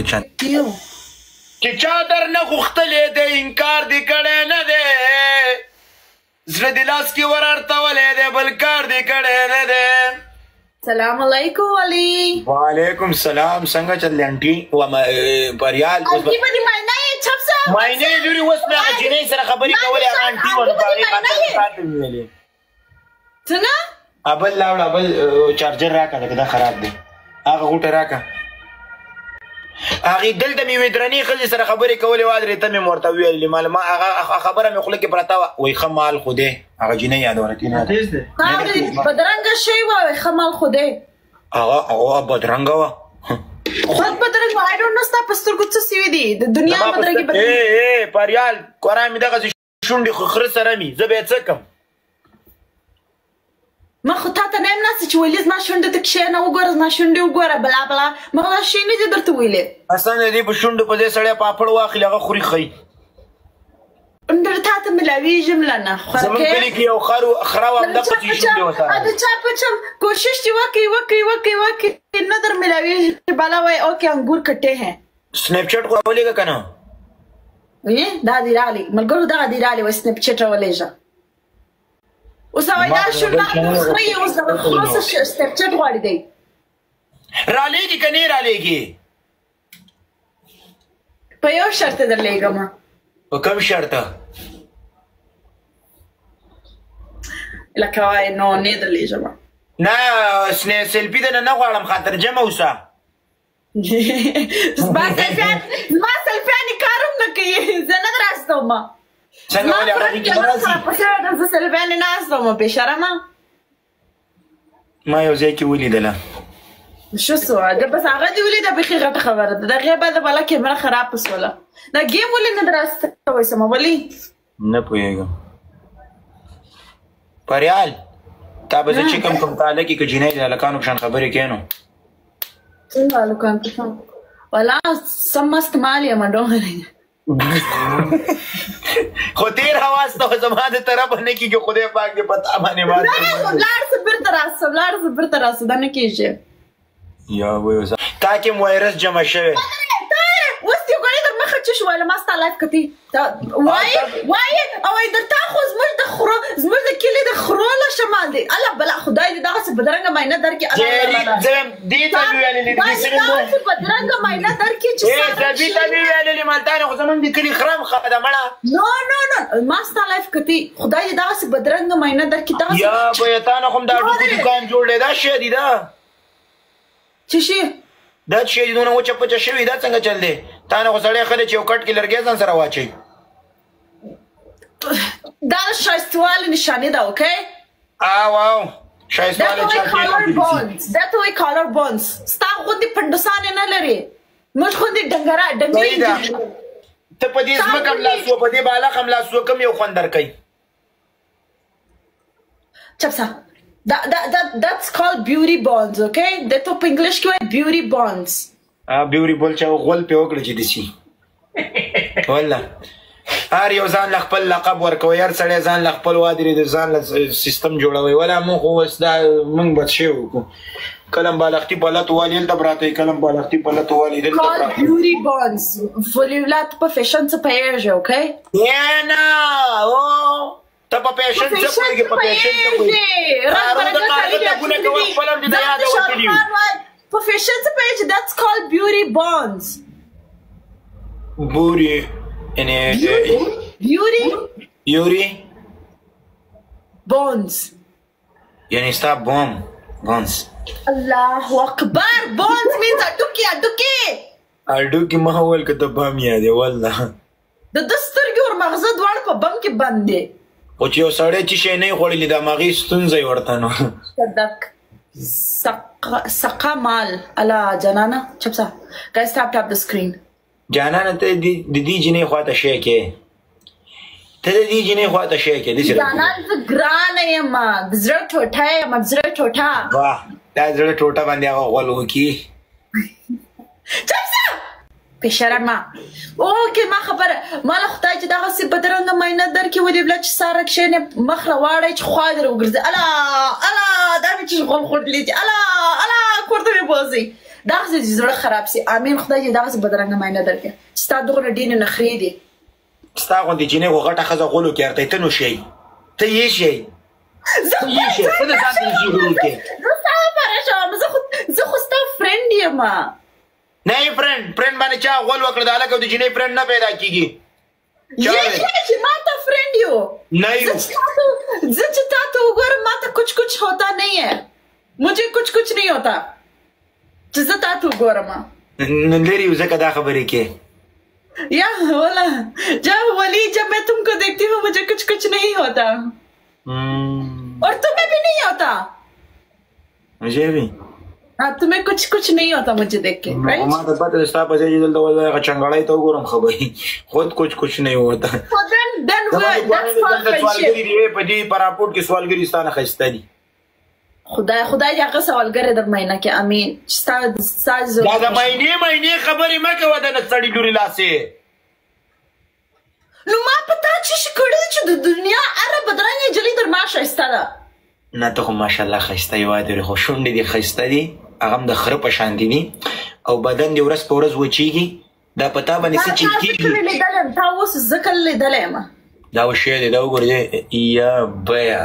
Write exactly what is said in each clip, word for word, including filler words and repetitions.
چند چې چا در نه غوښتلې دی انکار دې کړی نه دی زړه دې لاس کې ور اړتولی دی بل کار دې کړی نه دی. سلام علیکم علي. وعلیکم سلام. څنګه چل انټي و پریال انټي په دې معنی یې چپ سه معنی جوړي اوس مې هغه جنۍ سره خبرې کولې هغه انټي و نو هغې خاطر کار دې ویلې څنګه ابل لاوړه بل چارجر راکړه لکه دا خراب دی هغه غوټه راکړه هغې دلته مې وې درنې ښځې سره خبرې کولې وادرې ته مې ورته وویلې مال ما هغه خبره مې خوله کې پرته وه وایي ښه مال خو دی هغه جنۍ یادوله تېنه بدرنګه شی وه وایي ښه مال خو دی هغه هغه بدرنګه وه خود بدرنګ وه آی ډونټ نو ستا په سترګو څه سوي دي د دنیا بدرنګې ای ای پریال قرآن مې دغسې شونډې خو خره سره مي زه به یې څه کړم ما خو تا ته نه یم ناستې چې ویلې زما شونډې ته کښېنه وګوره زما شونډې وګوره بلا بلا ما خو دا شی نه دي درته ویلې اصلا د دې په شونډو په دې سړی پاپړ واخلي هغه خوري ښي در تا ته ملاویږم له نه زمونږ کلي کې یو خر خره وه همدغسې شونډې ورسره د چا په چم کوشش چې وکړي وکړي وکړي وکړي نه در ملاویږي بالا وایي اوکې انګور کټې ہیں سنیپ چیټ خو راولېږه که نه وایي دا دې راغلی ملګرو دغه دې راغلی وایي سنیپ چیټ راولېږه اوس وایي دا شونډه خره یې اوس دغه خره څه سنیپ چیټ غواړي دی رالیږي که نه یې رالیږي په یو شرط در لیږمه په کوم شرطه لکه وایي نو نه در لیږمه نه سیلفي د نه نه غواړم خاطر جمع اوسه زما سیلفیان زما سیلفیانې کار هم نه کوي زه نه در استومه څنګه ولې هغه دې کې نه راځي زه سیلفیانې نه استومه بېشرمه ما یو ځای کې ولیدله شو سوه ده بس هغه دې ولیده بیخي غټه خبره ده د هغې بعده بله کیمره خرابه سوله دا ګیم ولې نه در استوی سمه ولې نه پوهېږم پریال تا به زه چې کوم کوم تاله کې که جنۍ د هلکانو په شان خبرې کوې نو څنګه هلکان په شان والله سم مست مال یم ډومرې خو تېر حواس ته خو زما د طرفه نه کېږي خدای پاک دې په تا باندې مات لاړ څه بېرته راسه لاړ څه بېرته راسه دا نه کېږي یا وایي تا کې م وایرس جمع شوی اوس دې ګورې در مخه څه شو ویله ما ستا لایف کتي وایي وایي او وایي در تا خو زموږ د خرو زموږ د کلي د خرو له شمال دی الله بلا خدای دې دغسې بدرنګه معاینه درکړي دې ته مې ویللې داسې بدرنګه معاینه درکړي چې دې ته مې ویللې مالتانې خو زمونږ د کلي خره مخه ده مړه نو نو نو ما ستا لایف کتي خدای دې دغسې بدرنګه معاینه درکړي دغسې یا به تا نه خو هم دا ډوکو دوکان جوړ دی دا شی دی دا څه شي دا شی دی دونه وچه پچه شوي دا څنګه چل دی تا نه خو سړی ښه دی چې یو کټ کې لرګی ځان سره واچوي دا د ښایستوالي نشانې ده اوکې او او ښایستوالی دا ته وایي کالر بونز دا ته وایي کالر بونز ستا غوندې پنډوسانې نه لري موږ غوندې ډنګره ډنګرې ته په دې ځمکه ملاس وه په دې بالغ هم لاس وه کوم یو خوند درکوي چپ سه That, that, that, that's called beauty bonds, okay? ده تو په انګلیش کې وایي beauty bonds. بیوري بول چا غول پې وکړه چې داسې والله هر یو ځان له خپل لقب ورکوي هر سړی ځان له خپل وادرې د ځان له سیستم جوړوي ولا موږ خو اوس دا موږ بد شوي وکړو کلم بالښتي پلت والي هلته پراته وي کلم بالښتي پلت والي دلته Called پراته beauty bonds. Volila tu pe fashion څه پوهېږې okay? نه او ته په پیشن څه پوهېږې په پیشن څه پوهېږې کارو د کارغه ټکونه کوه خپل هم دې د یاده وتلي وي په فیشن څه پوهېږې that's called beauty bonds. بوري یعنې beauty یوري bonds. یعنې ستا بوم بونس الله اکبر bonds means اډوکي اډوکي اډوکي ما وویل که ته بم یادې والله د ده سترګې ور مغزه دواړه په بم کې بند دی خو چې یو سړی چې شی نه یې خوړلي د هماغې ستونزه یې ورته نو صدق سقا مال الله جانانه چپ سا guys tap tap the screen جانانه ته د دې جنۍ خواته شی کې ته د دې جنۍ خواته شی کې جانان زه ګرانه یم د زړه ټوټه یم د زړه ټوټه واه دا زړه ټوټه باندې هغه غول وکړي چپ سا بېشرمه اوکې ما خبره ما له خدای چې دغسې بدرنګه معاینه درکړي ولې بله چې ساره کښېنې مخ راواړئ چې خوا دې راوګرځي الله الله دا مې چې غول خوړلی دي الله الله کور ته مې بوځئ دغسې دې زړه خراب سي امین خدای دې دغسې بدرنګه مینه درکړي چې ستا دغونه ډېرې نخرې دي ستا غوندې جینۍ خو غټه ښځه غولو کې ارتی ته نو شئ ته یې شئ ته یې شئ ته د ځان ته نشي غرور کې زه ستا لپاره شوم زه خو زه خو ستا فرینډ یم نه یې فرینډ فرینډ باندې چا غول وکړه د هلک او د جینۍ فرینډ نه پیدا کېږي ये कि माता फ्रेंड हो नहीं जिच तो उगर माता कुछ कुछ होता नहीं है मुझे कुछ कुछ नहीं होता जिस तू गोरमा लेरी उसे कदा खबर है के या बोला जब वली जब मैं तुमको देखती हूँ मुझे कुछ कुछ नहीं होता और तुम्हें भी नहीं होता मुझे भी हाँ तुम्हें कुछ कुछ नहीं होता मुझे देख के राइट मां तो पता है स्टाफ ऐसे जल्द बोल रहा है चंगाड़ा तो गोरम खबई खुद कुछ कुछ नहीं होता so then then what that's for friendship ये पदी परापुट की सवालगिरी स्थान खस्ता दी खुदा खुदा या का सवालगर در مہینہ کې امین استاد استاد دا د مہینے مہینے خبرې مکه ودا نه سړی ډوري لاسه نو ما پتا چې شکړې چې د دنیا اره بدرنګ جلی در ماشه استاده نه ته ماشاءالله خسته یو دی خو شونډې دي خسته دي هغه د خره په شان دي او بدن دی ورځ په ورځ وچیږي دا پتا باندې څه چې کیږي تا اوس ذکر لیدلې ما دا وشي دی دا وګورئ یا بیا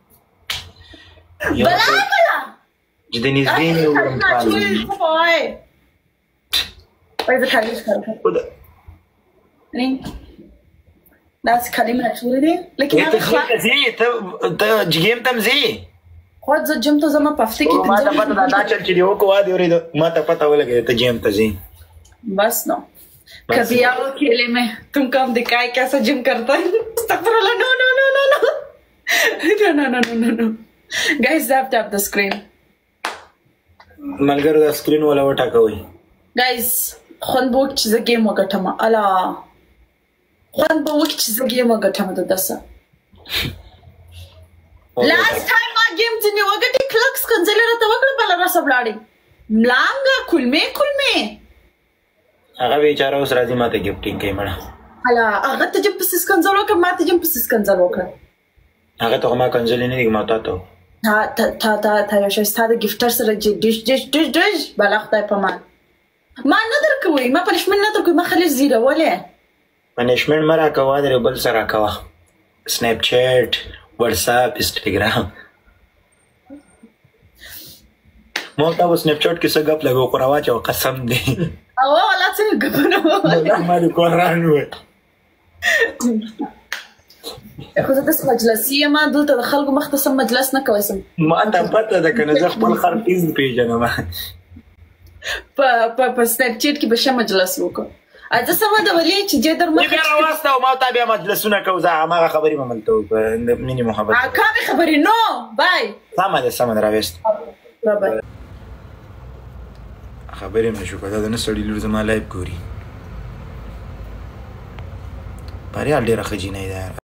بلا بلا جدا نږدې مې وګورم وای وای زه کالیش کارم نه دا څه کلمه راټولې دي لکه ته ځې ته ته جګیم تم ځې خو زه جیم ته زما په هفته کې ما ته پته دا چل چې دی وکړو وادي ورېدو ما ته پته ولګېده ته جیم ته ځې बस नो कभी आओ अकेले में तुमको हम दिखाए कैसा जिम करता है अस्तगफुरुल्लाह no no no no no no no no no no guys tap tap the screen ملګرو دا سکرین ولا وټاکوي guys خون بوک چې زه گیم وګټم الا خون بوک چې زه گیم وګټم د دسه last time ما گیم ځنی وګټي کلکس کنځل راته وکړه بل را سبلاړي ملانګه کلمه کلمه هغه بیچاره اوس راځي ماته ګفټینګ کوي مړه الا هغه ته جم پسس کنځل وکړه ماته جم پسس کنځل وکړه هغه ته ما کنځل نه دی ماته ته تا تا تا تا تا یو شې ستاسو ګفټر سره چې ډیش ډیش ډیش ډیش بل خدای په ما ما نه درکوي ما پنشمنت نه درکوي ما خلې زیره ولې پنشمنت مرا کوا در بل سره کوا سنیپ چیټ واتس اپ انستګرام مو تا په سنیپ چیټ کې څه غپ لګو خو راواچو قسم دی او ولا څه غبنو ما دې قران و خو زه د مجلسي ما دلته د خلکو مختصم مجلس نه کوم ما ته پته ده کنه زه خپل خر پیز پیژنم په په په سنیپ چیټ کې به شه مجلس وکړو اځه سم د ولې چې دې در مخ بیا راوسته او ما ته بیا مجلسونه کوو زه هغه خبرې مملته مینی محبت ا کومه خبرې نو بای سم ده سم راوست بای خبرې مې شو کړه دا نه سړی لور زما لایف ګوري پاره ډېره خجینه ده